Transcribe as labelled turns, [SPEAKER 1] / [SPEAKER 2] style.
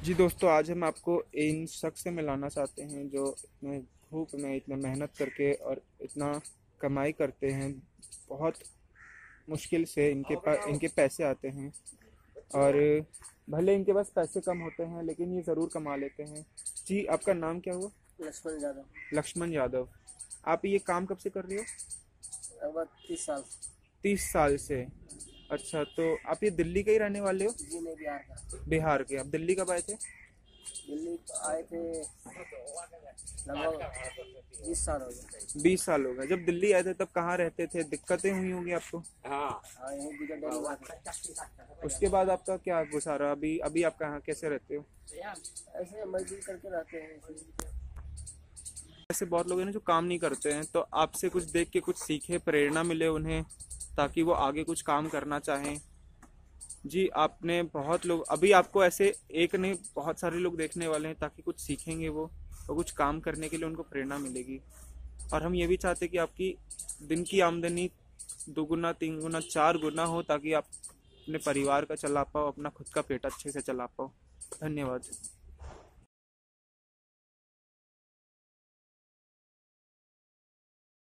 [SPEAKER 1] जी दोस्तों, आज हम आपको इन शख्स से मिलाना चाहते हैं जो इतने धूप में इतने मेहनत करके और इतना कमाई करते हैं। बहुत मुश्किल से इनके पैसे आते हैं और भले इनके पास पैसे कम होते हैं लेकिन ये ज़रूर कमा लेते हैं। जी, आपका नाम क्या हुआ?
[SPEAKER 2] लक्ष्मण यादव।
[SPEAKER 1] लक्ष्मण यादव। आप ये काम कब से कर रहे हो?
[SPEAKER 2] लगभग 30 साल।
[SPEAKER 1] 30 साल से। अच्छा, तो आप ये दिल्ली के ही रहने वाले हो?
[SPEAKER 2] जी नहीं, बिहार का।
[SPEAKER 1] बिहार के। आप दिल्ली कब आए थे?
[SPEAKER 2] दिल्ली आए थे लगभग 20 साल हो गए।
[SPEAKER 1] 20 साल हो गए। जब दिल्ली आए थे तब कहाँ रहते थे? दिक्कतें हुई होंगी आपको।
[SPEAKER 2] हाँ, यहीं गुजर डेली हुआ था।
[SPEAKER 1] उसके बाद आपका क्या गुजारा? अभी अभी आप कहाँ कैसे रहते हो?
[SPEAKER 2] ऐसे मजदूरी करके रहते हैं ऐसे।
[SPEAKER 1] ऐसे बहुत लोग हैं ना जो काम नहीं करते हैं, तो आपसे कुछ देख के कुछ सीखे, प्रेरणा मिले उन्हें, ताकि वो आगे कुछ काम करना चाहें। जी, आपने बहुत लोग, अभी आपको ऐसे एक नहीं बहुत सारे लोग देखने वाले हैं, ताकि कुछ सीखेंगे वो और कुछ काम करने के लिए उनको प्रेरणा मिलेगी। और हम ये भी चाहते हैं कि आपकी दिन की आमदनी 2 गुना 3 गुना 4 गुना हो, ताकि आप अपने परिवार का चला पाओ, अपना खुद का पेट अच्छे से चला पाओ। धन्यवाद।